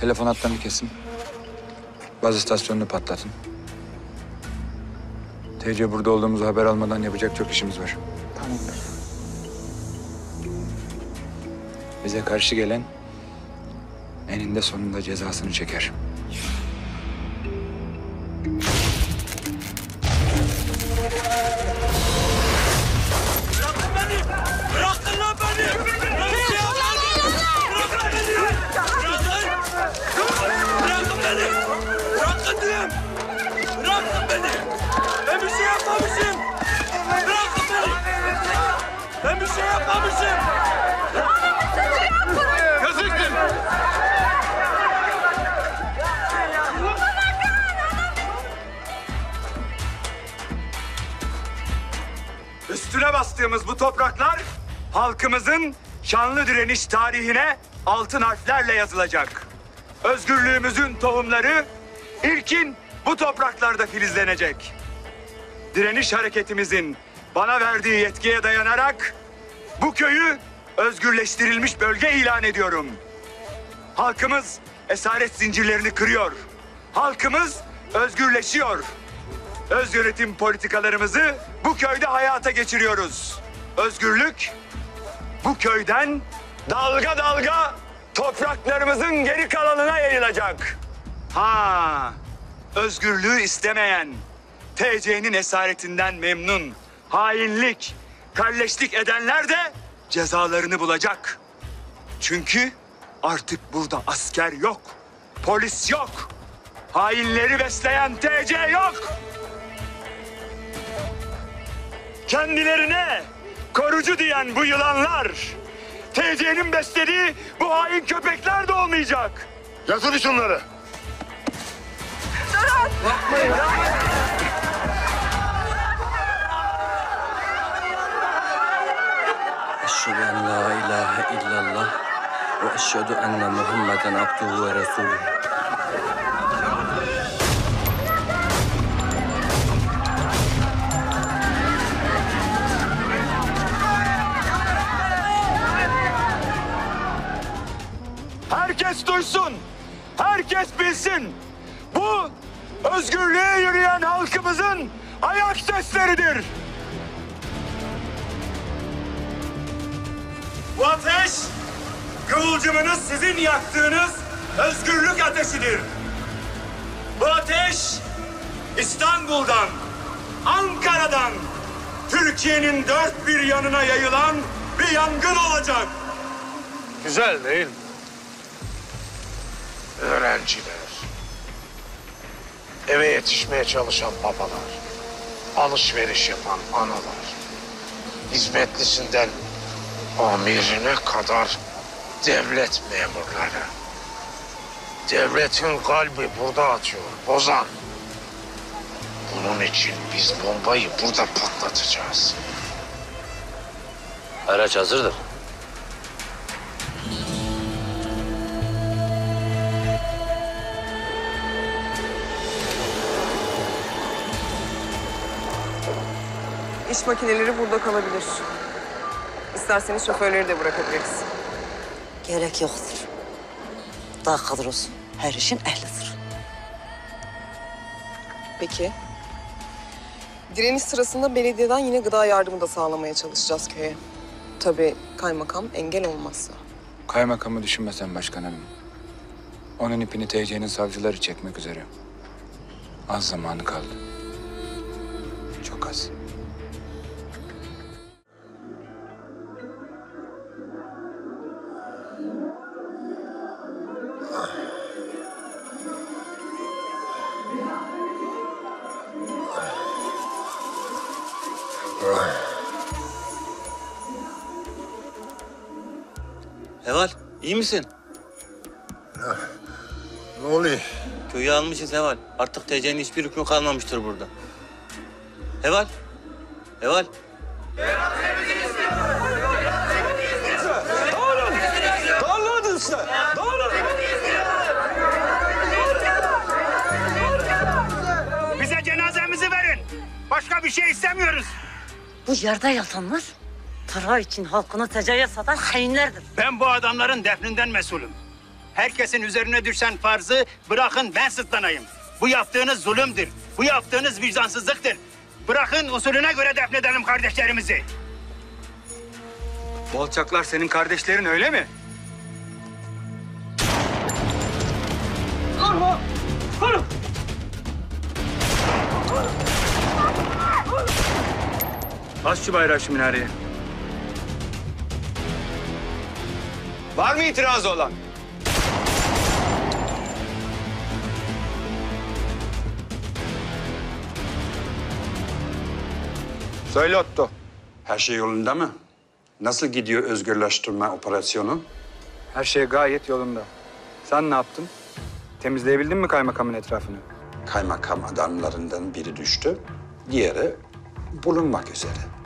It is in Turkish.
Telefon hatlarını kesin. Baz istasyonunu patlatın. TC burada olduğumuzu haber almadan yapacak çok işimiz var. Tamamdır. Bize karşı gelen eninde sonunda cezasını çeker. Bırakın beni! Bırakın lan beni! Ben bir şey yapmadım! Bırakın beni! Bırakın beni! Bırakın diyorum! Bırakın beni! Ben bir şey yapmamışım! Bırakın beni! Ben bir şey yapmamışım! Yazıktır! Üstüne bastığımız bu topraklar halkımızın şanlı direniş tarihine altın harflerle yazılacak. Özgürlüğümüzün tohumları ilkin bu topraklarda filizlenecek. Direniş hareketimizin bana verdiği yetkiye dayanarak bu köyü özgürleştirilmiş bölge ilan ediyorum. Halkımız esaret zincirlerini kırıyor. Halkımız özgürleşiyor. Öz yönetim politikalarımızı bu köyde hayata geçiriyoruz. Özgürlük bu köyden dalga dalga topraklarımızın geri kalanına yayılacak. Ha, özgürlüğü istemeyen, TC'nin esaretinden memnun, hainlik, kalleşlik edenler de cezalarını bulacak. Çünkü artık burada asker yok, polis yok, hainleri besleyen TC yok. Kendilerine korucu diyen bu yılanlar, TC'nin beslediği bu hain köpekler de olmayacak. Yatır şunları. Eşhedü en la ilahe illallah ve eşhedü enne Muhammeden abduhu ve resulühü. Herkes duysun, herkes bilsin. Bu özgürlüğe yürüyen halkımızın ayak sesleridir. Bu ateş, kıvılcımınız sizin yaktığınız özgürlük ateşidir. Bu ateş, İstanbul'dan, Ankara'dan, Türkiye'nin dört bir yanına yayılan bir yangın olacak. Güzel değil mi? Öğrenciler, eve yetişmeye çalışan babalar, alışveriş yapan analar, hizmetlisinden amirine kadar devlet memurları. Devletin kalbi burada atıyor, Bozan. Bunun için biz bombayı burada patlatacağız. Araç hazırdır. İş makineleri burada kalabilir. İsterseniz şoförleri de bırakabiliriz. Gerek yoktur. Dağ kadrosu her işin ehlidir. Peki. Direniş sırasında belediyeden yine gıda yardımı da sağlamaya çalışacağız köye. Tabii kaymakam engel olmazsa. Kaymakamı düşünmesen başkanım. Onun ipini TC'nin savcıları çekmek üzere. Az zamanı kaldı. Çok az. Heval, iyi misin? Ne oluyor? Köyü almışız Heval. Artık TC'nin hiçbir hükmü kalmamıştır burada. Heval, Heval. Dağılın işte! Dağılın! Bize cenazemizi verin. Başka bir şey istemiyoruz. Bu yerde yatanlar para için halkını tecavüze satan hainlerdir. Ben bu adamların defninden mesulüm. Herkesin üzerine düşen farzı bırakın ben sırtlanayım. Bu yaptığınız zulümdür. Bu yaptığınız vicdansızlıktır. Bırakın usulüne göre defnedelim kardeşlerimizi. Bu alçaklar senin kardeşlerin öyle mi? Aç şu bayrağı şu minareye. Var mı itirazı olan? Söyle Otto. Her şey yolunda mı? Nasıl gidiyor özgürleştirme operasyonu? Her şey gayet yolunda. Sen ne yaptın? Temizleyebildin mi kaymakamın etrafını? Kaymakam adamlarından biri düştü, diğeri bulunmak üzere.